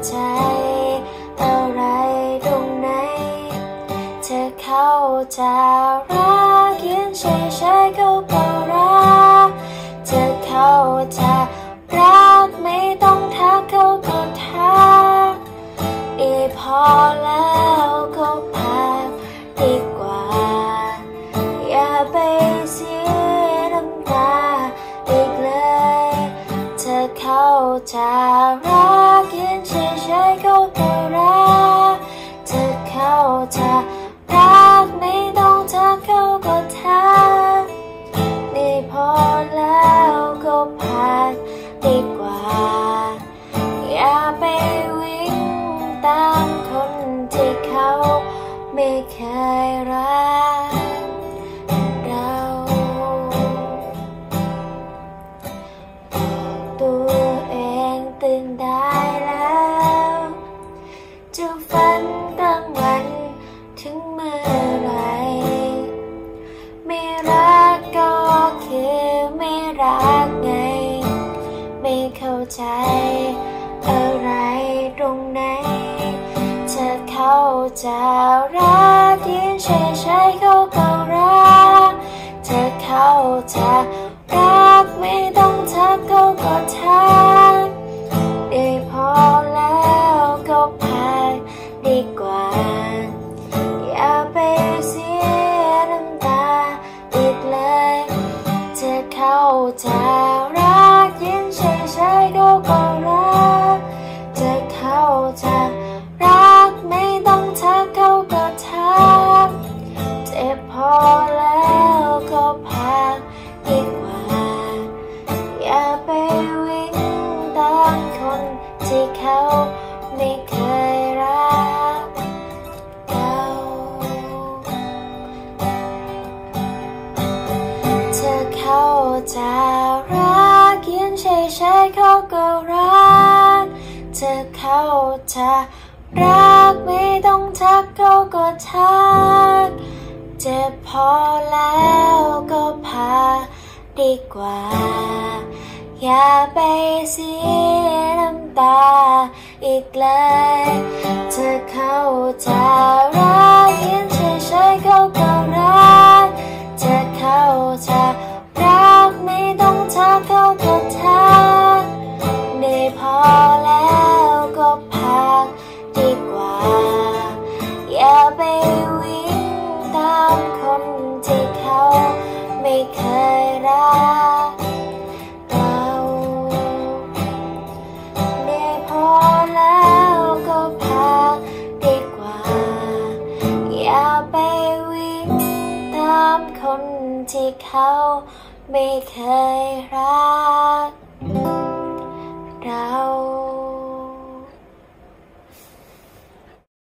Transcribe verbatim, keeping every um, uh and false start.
ใจอะไรตรงไหนเธอเขาจะรักเขียนเฉยๆเขาก็รักเธอเขาจะรักไม่ต้องทักเขาก็ทักดีพอแล้วก็พักดีกว่าอย่าไปเสียน้ำตาอีกเลยเธอเขาจะรักเขียนเฉยๆเขาก็รักเธอเขาจะรักไม่ต้องทักเขาก็ทักดีพอแล้วก็พักดีกว่าอย่าไปวิ่งตามคนที่เขาไม่เคยรักเราบอกตัวเองตื่นได้แล้วจะฝันกลางวันถึงเมื่อไรไม่รักก็คือไม่รักไงไม่เข้าใจอะไรตรงไหนเธอเขาจะรักเขียนเฉยๆเขาก็รักเธอเขาจะรักไม่ต้องทักเขาก็ทักได้พอแล้วก็พักดีกว่าอย่าไปเสียน้ำตาอีกเลยเธอเขาจะรักเขียนเฉยๆเขาก็รักเธอเขาจะรักไม่ต้องทักเขาก็ทักเจ็บพอแล้วก็พักดีกว่าอย่าไปวิ่งตามคนที่เขาไม่เคยรักเราเธอเขาจะรักเขียนเฉยๆเขาก็รักเธอเขาจะรักไม่ต้องทักเขาก็ทักเจ็บพอแล้วก็พักดีกว่าอย่าไปเสียน้ำตาอีกเลยเธอเขาจะรักเขียนเฉยๆเขาก็รักเธอเขาจะรักไม่ต้องทักเขาก็ทักได้พอแล้วก็พักดีกว่าอย่าไปวิ่งตามคนที่เขาไม่เคยรักเราได้พอแล้วก็พักดีกว่าอย่าไปวิ่งตามคนที่เขาไม่เคยรักเรา